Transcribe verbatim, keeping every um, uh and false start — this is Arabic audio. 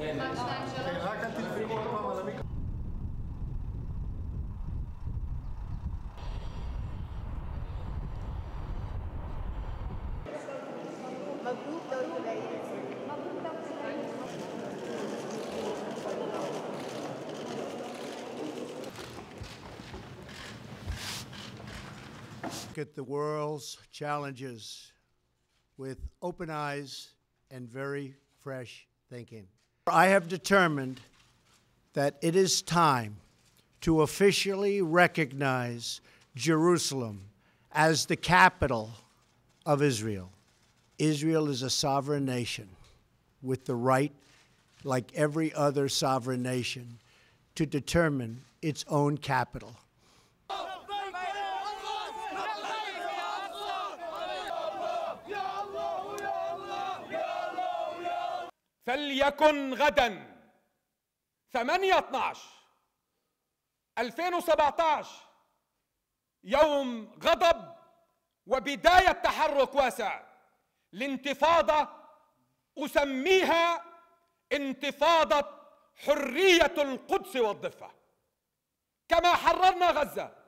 At the world's challenges with open eyes and very fresh thinking. I have determined that it is time to officially recognize Jerusalem as the capital of Israel. Israel is a sovereign nation with the right, like every other sovereign nation, to determine its own capital. فليكن غدا ثمانية اثناشر ألفين وسبعة عشر يوم غضب وبداية تحرك واسع لانتفاضة أسميها انتفاضة حرية القدس والضفة. كما حررنا غزة